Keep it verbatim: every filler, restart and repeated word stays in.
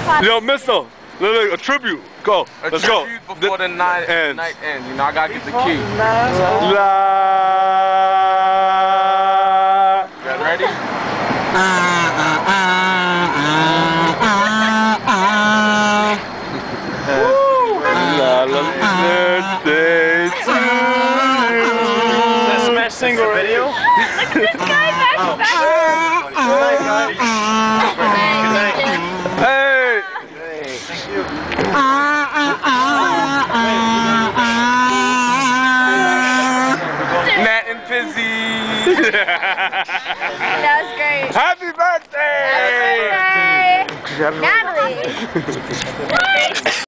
Yo, Mysto, look, look, a tribute. Go, A let's tribute go. before the night ends. night ends. You know, I gotta get the key. La. You ready? La la birthday to you. That smash single video? Look at this guy back to back. Good night. Hey. Thank you. Nat and Pizzi. That was great. Happy birthday! Happy birthday, Natalie.